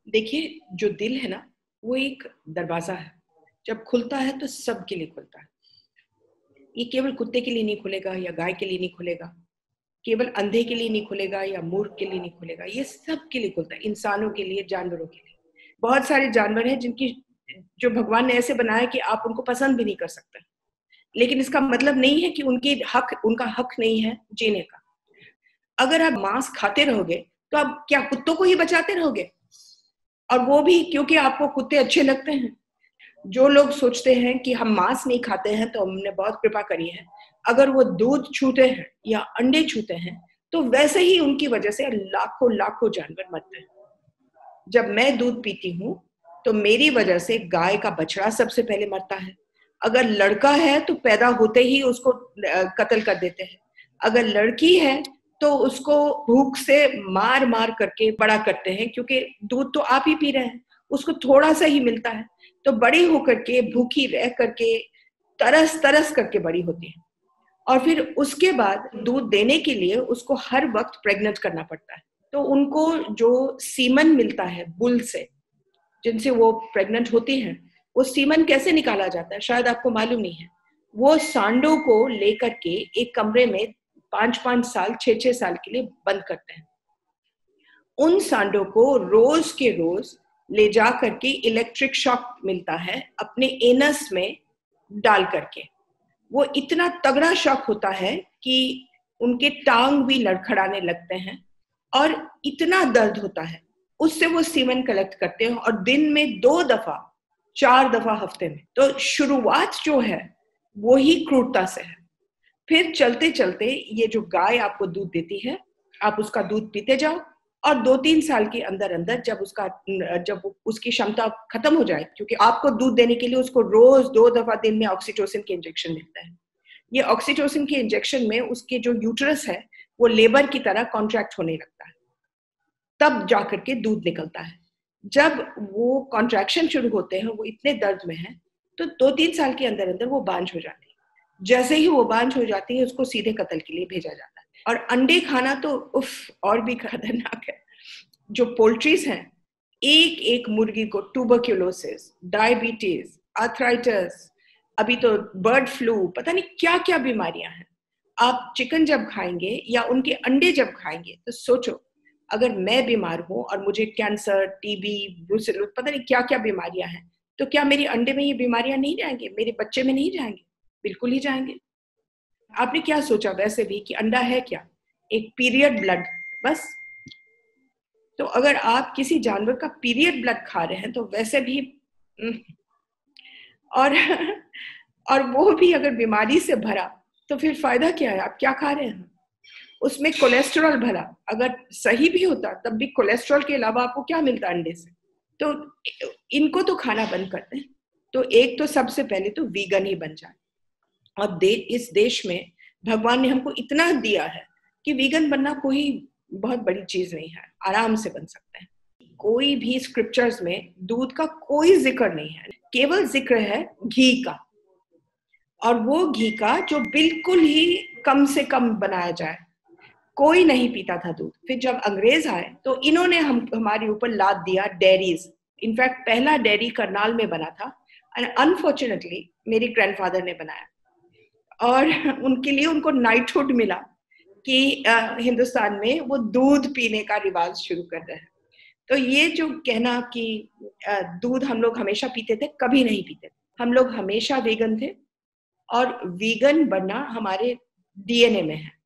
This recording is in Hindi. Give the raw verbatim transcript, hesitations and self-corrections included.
देखिए, जो दिल है ना, वो एक दरवाज़ा है। जब खुलता है तो सबके लिए खुलता है। ये केवल कुत्ते के लिए नहीं खुलेगा या गाय के लिए नहीं खुलेगा, केवल अंधे के लिए नहीं खुलेगा या मूर्ख के लिए नहीं खुलेगा, ये सबके लिए खुलता है, इंसानों के लिए, जानवरों के लिए। बहुत सारे जानवर हैं जिनकी जो भगवान ने ऐसे बनाया कि आप उनको पसंद भी नहीं कर सकते। लेकिन इसका मतलब नहीं है कि उनकी हक उनका हक नहीं है जीने का। अगर आप मांस खाते रहोगे, तो आप क्या कुत्तों को ही बचाते रहोगे? और वो भी क्योंकि आपको कुत्ते अच्छे लगते हैं। जो लोग सोचते हैं कि हम मांस नहीं खाते हैं तो हमने बहुत कृपा करी है, अगर वो दूध छूते हैं या अंडे छूते हैं, तो वैसे ही उनकी वजह से लाखों-लाखों जानवर मरते हैं। जब मैं दूध पीती हूँ, तो मेरी वजह से गाय का बछड़ा सबसे पहले मरता है। अगर लड़का है तो पैदा होते ही उसको अ, कत्ल कर देते हैं। अगर लड़की है तो उसको भूख से मार-मार करके बड़ा करते हैं क्योंकि दूध तो आप ही पी रहे हैं, उसको थोड़ा-सा ही मिलता है। तो बड़ी होकर के, भूखी रह करके, तरस-तरस करके बड़ी होती है। और फिर उसके बाद दूध देने के लिए उसको हर वक़्त प्रेग्नेंट करना पड़ता है। तो उनको जो सीमन मिलता है बुल से, जिनसे वो प्रेग्नेंट होती हैं, वो सीमन कैसे निकाला जाता है, शायद आपको मालूम नहीं है। वो सांडों को लेकर के एक कमरे में पाँच पाँच साल, छह छह साल के लिए बंद करते हैं। उन सांडों को रोज़ के रोज़ ले जा करके इलेक्ट्रिक शॉक मिलता है अपने एनस में डाल करके। वो इतना तगड़ा शॉक होता है कि उनके टाँग भी लड़खड़ाने लगते हैं और इतना दर्द होता है। उससे वो सीमेन कलेक्ट करते हैं और दिन में दो दफ़ा, चार दफ़ा हफ्ते में। तो शुरुआत जो है, वो ही क्रूरता से है। फिर चलते-चलते ये जो गाय आपको दूध देती है, आप उसका दूध पीते जाओ और दो तीन साल के अंदर-अंदर जब उसका न जब उसकी क्षमता खत्म हो जाए, क्योंकि आपको दूध देने के लिए उसको रोज़ दो दफ़ा दिन में ऑक्सीटोसिन के इंजेक्शन मिलते हैं। ये ऑक्सीटोसिन के इंजेक्शन में उसके जो यूटेरस है, वो लेबर की तरह कॉन्ट्रैक्ट होने लगता है। तब जाकर के दूध निकलता है। जब वो कॉन्ट्रैक्शन शुरू होते हैं, वो इतने दर्द में हैं, तो दो तीन साल के अंदर-अंदर वो बाँझ हो जाती है। जैसे ही वो बाँझ हो जाती है, उसको सीधे कत्ल के लिए भेजा जाता है। और अंडे खाना तो उफ़! और भी खतरनाक है। जो पोल्ट्रीज़ हैं, एक-एक मुर्गी को ट्यूबरक्यूलोसिस, डायबिटीज़, आर्थराइटिस, अभी तो बर्ड फ्लू, पता नहीं क्या-क्या बीमारियाँ हैं। आप चिकन जब खाएँगे या उनके अंडे जब खाएँगे, तो सोचो, अगर मैं बीमार हूँ और मुझे कैंसर, टीबी, ब्रुसेलोसिस, पता नहीं क्या-क्या बीमारियाँ हैं, तो क्या मेरे अंडे में ये बीमारियाँ नहीं जाएँगी? मेरे बच्चे में नहीं जाएँगे? बिल्कुल ही जाएँगे। आपने क्या सोचा वैसे भी कि अंडा है क्या? एक पीरियड ब्लड, बस। तो अगर आप किसी जानवर का पीरियड ब्लड खा रहे हैं, तो वैसे भी उम, और और वो भी अगर बीमारी से भरा, तो फिर फ़ायदा क्या है? आप क्या खा रहे हैं? उसमें कोलेस्टेरॉल भरा, अगर सही भी होता, तब भी कोलेस्टेरॉल के अलावा आपको क्या मिलता अंडे से? तो इ इनको तो खाना बंद कर दें। तो एक तो सबसे पहले तो वीगन ही बन जाएँ। और दे इस देश में भगवान ने हमको इतना दिया है कि वीगन बनना कोई बहुत बड़ी चीज़ नहीं है, आराम से बन सकते हैं। कोई भी स्क्रिप्चर्स में दूध का कोई ज़िक्र नहीं है, केवल ज़िक्र है घी का। और वो घी का जो बिल्कुल ही कम से कम बनाया जाए। कोई नहीं पीता था दूध। फिर जब अंग्रेज़ आए, तो इन्होंने हम हमारे ऊपर लाद दिया डेयरीज़। इनफैक्ट पहला डेयरी करनाल में बना था एंड अनफॉर्च्यूनेटली मेरे ग्रैंडफ़ादर ने बनाया। और उनके लिए उनको नाइटहुड मिला कि अ, हिंदुस्तान में वो दूध पीने का रिवाज शुरू कर रहे हैं। तो ये जो कहना कि अ, दूध हम लोग हमेशा पीते थे, कभी नहीं पीते। हम लोग हमेशा वीगन थे और वीगन बनना हमारे डीएनए में है।